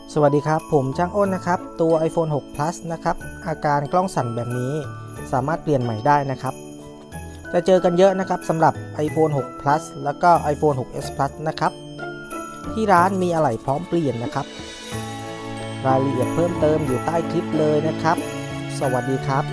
สวัสดีครับผมช่างอ้นนะครับตัว iPhone 6 Plus นะครับอาการกล้องสั่นแบบนี้สามารถเปลี่ยนใหม่ได้นะครับจะเจอกันเยอะนะครับสำหรับ iPhone 6 Plus แล้วก็ iPhone 6s Plus นะครับที่ร้านมีอะไหล่พร้อมเปลี่ยนนะครับรายละเอียดเพิ่มเติมอยู่ใต้คลิปเลยนะครับสวัสดีครับ